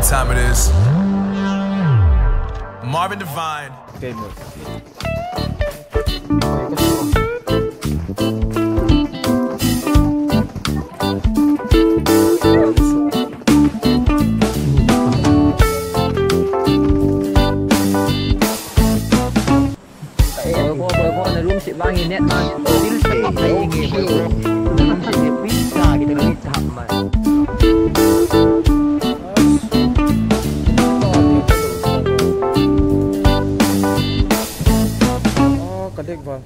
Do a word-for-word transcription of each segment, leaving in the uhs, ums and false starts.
time it is. Marvin Devine. Game mode. Bangin net mas still sepak kayak gini bro. Dalam sini bisa kita lagi tahap mas. Oh, kadek bal.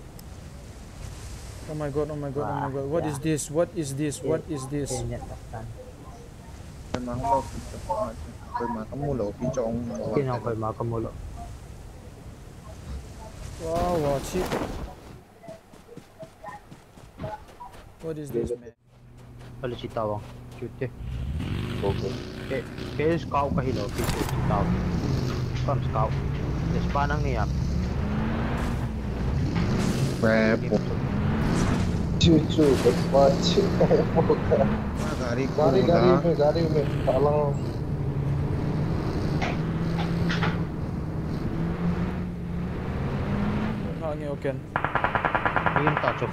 Oh my god, oh my god, oh my god. What is this? What is this? What is this? Memang lo memang kamu lo pincong. Kenapa memang kamu lo? Wow, wow, cheap. What is this, man? Kalau cerita bang, cuti. Okay. Eh, kes kau kahilo, kes cerita. Kam kau. Kes panang ni ya. Berapa? Cucu, berbaca kayak muka. Gari Gari, gari, me, gari, me. Tolong. Hangi oken. Ini tak cok.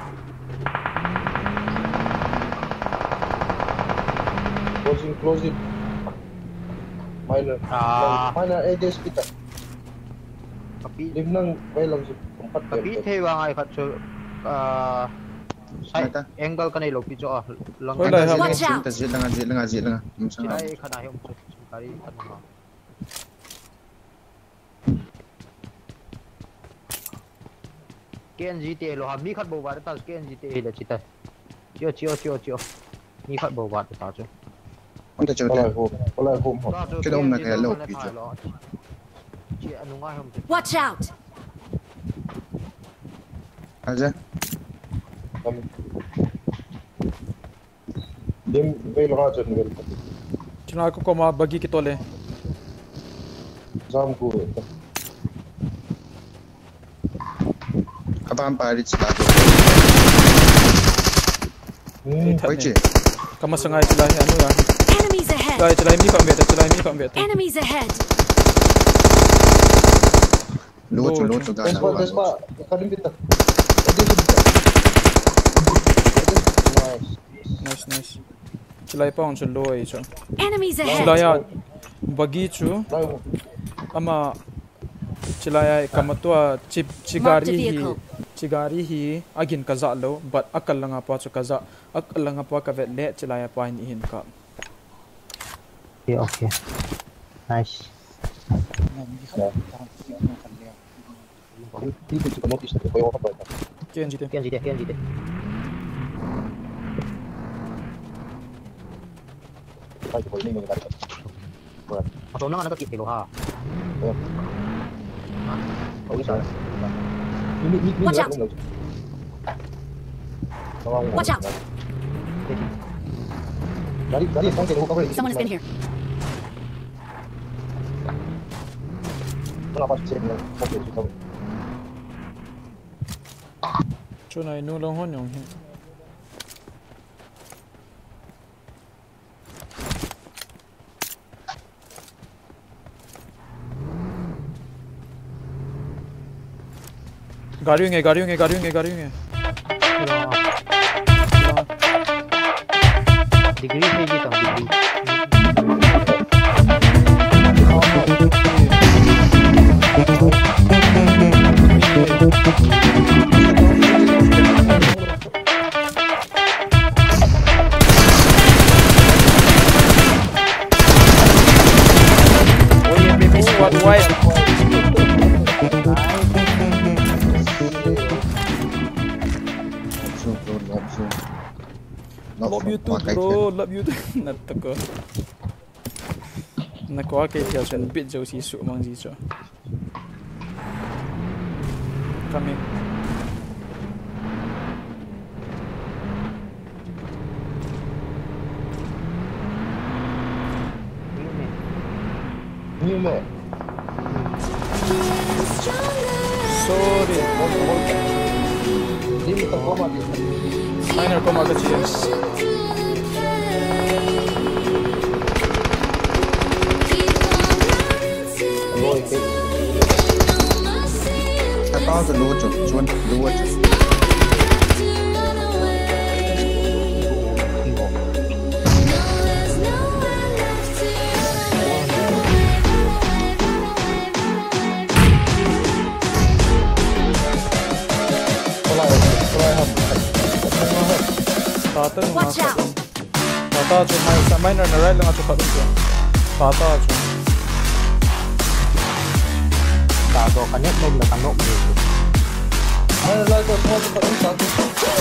Closing, closing. Minor. Ah. Minor A D S kita. Tapi, Limnang baylang sa tempat. tapi tewa nga ikat so, ah, side angle ka na ilo picho ah. Lang. Watch out. Zil lang, zil lang, zil lang. Sila ay kanayong so, kari kanama. K N G T lo ha mi khat bo ba ta K N G T le chita. Chio chio chio chio. Mi khat bo ba ta cho. Ang ta Wala chote. ko, wala ko. Kita um na kaya lo picho. Chi anu nga hom. Watch out. Aja. Kami. Dim baylo nga dyan, ngal. Chuna ko ko mabagi kitole. Zam ko. Kapag ang parit sila. Hmm. Oy, che. Kamasangay sila ano yan. Enemies ahead. Sila sila mi pambet, sila mi pambet. Enemies ahead. Luto, luto gana. Despa, despa. Kalimbit na. Nice, nice. Sila pa on solo ay so. Enemies Sila ahead. ya bagi chu ama sila ya kamatua chip chigari hi chigari hi agin kaza lo but akal lang apa chu kaza akal lang apa ka vet le sila ya pa hin ka. Okay, okay. Nice. Dito sa notice ko yung kapal. K N G T. K N G T, K N G T. Ay, ko ni ng gari. Masuk na nga nakakit lo ha. Oh, isa. Watch out. Watch out. Gari, gari, tong kay ko. Someone has been here. Wala pa siya ng okay ito. Chuna inu long hon yung. गाड़ी होंगे गाड़ी होंगे गाड़ी होंगे गाड़ी होंगे degree से जीता हूँ degree What white? Love you too, bro. Love you too. Natako. Nakuha kay Tiasen bit jauh si su mang ji cho. Kami. Ni me. Sorry. Di mo koma di. Minor koma kecil. Saoจะรู้จุดชวนรู้ว่าจุด Tata nung Watch nasa out! doon. Tata acho may sa minor na right lang acho ka doon. Tata acho. Tago kanya may natano mo dito. Ano lang ko sa sa sa.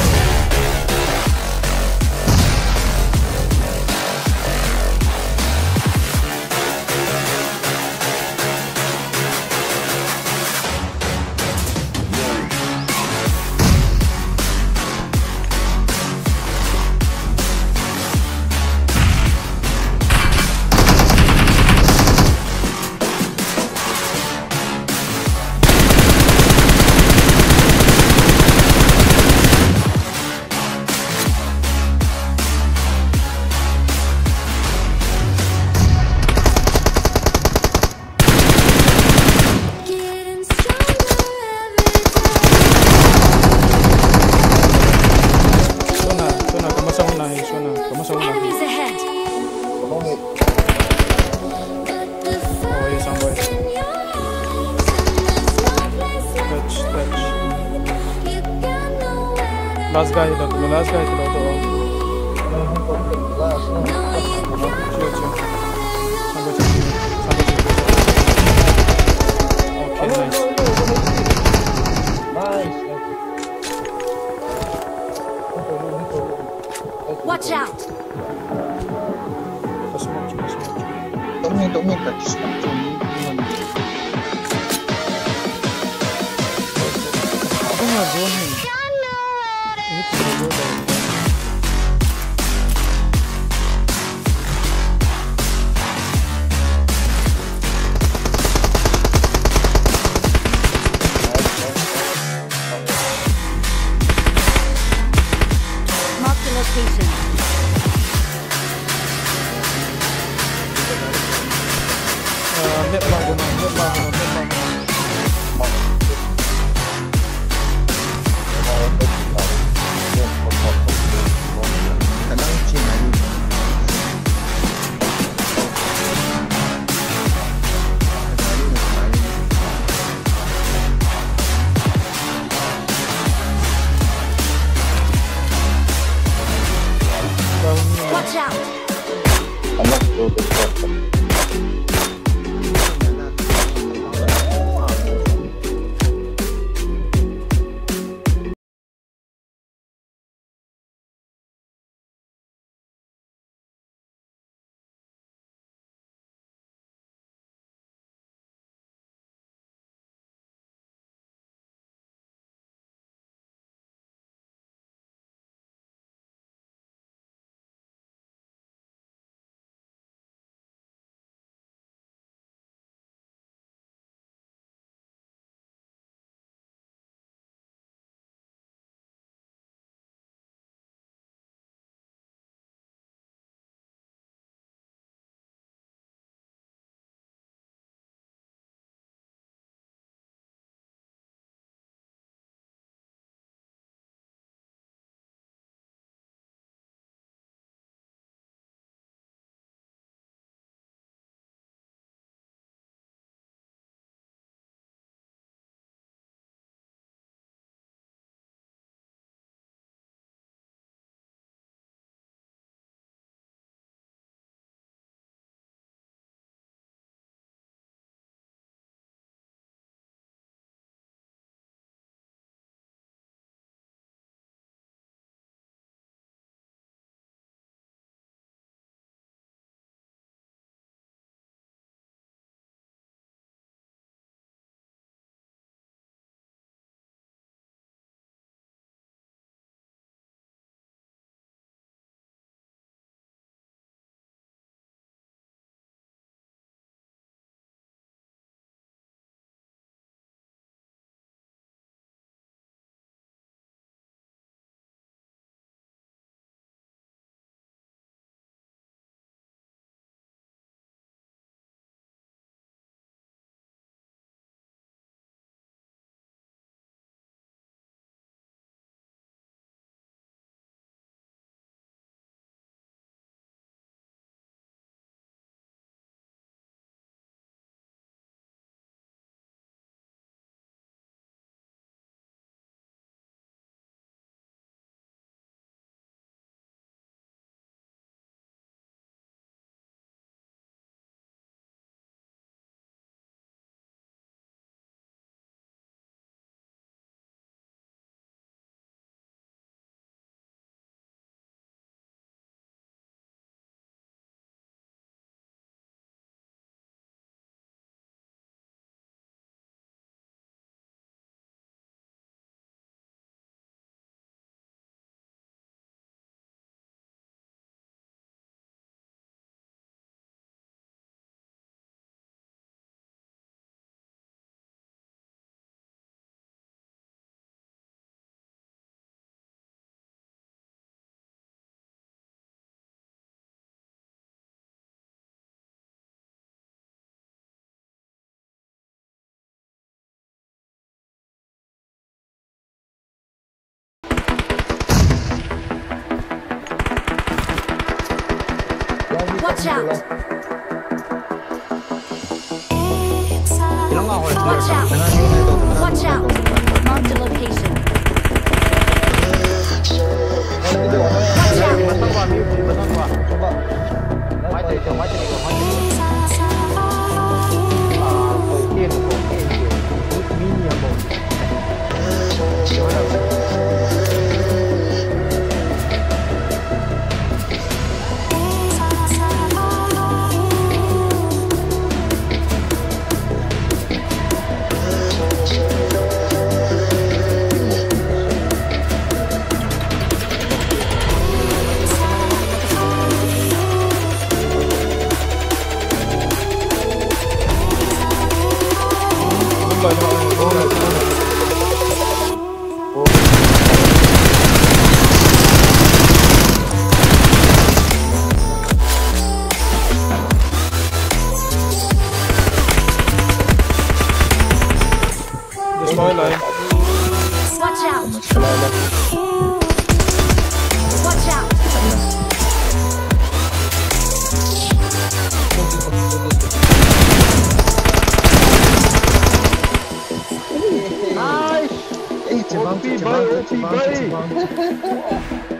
Getting stronger every Suna, suna, kamasa unahin, suna, kamasa time. unahin. Enemies ahead! Oh, yes, ang boy. Touch, touch. Last guy ito, tulo, last guy ito, ito. Chill, chill. Sambo, chill. Sambo, chill. Okay, nice. Nice. Watch out! Pasmoke, pasmoke. Tumi, tumi, touch. Ako nga, go ahead. Ito, go ahead. Mark the location. Ah, net bago na, net bago na, net bago na. Kanang chinay. Watch out! I'm not sure this Watch out! Ilang ako? Watch out! Watch out! Mark the location. Watch out! Batang ba? Mute. Batang ba? White dito. White dito. White dito. Ah, okay. Okay. Mini ako. There's my line. Watch out! Watch out! Nice! Eh, cebang, O P cebang, boy, O P cebang, boy. cebang.